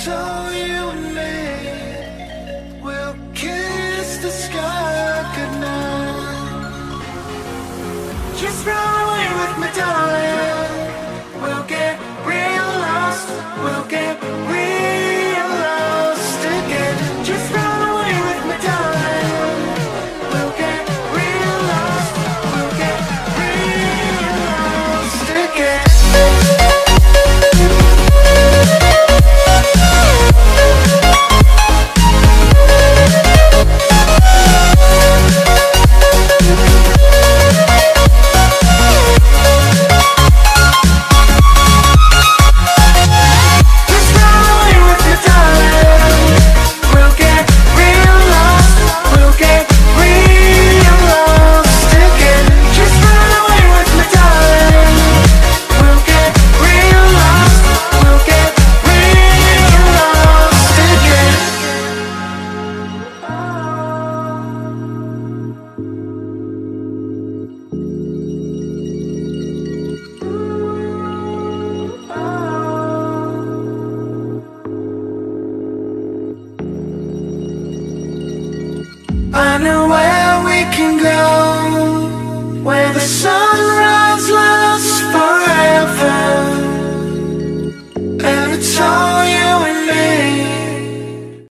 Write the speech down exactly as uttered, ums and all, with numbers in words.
So you and me will kiss the sky goodnight. Just run away with me, darling. We'll get real lost. We'll get real lost again. Just run away with me, darling. We'll get real lost. We'll get real lost again. I know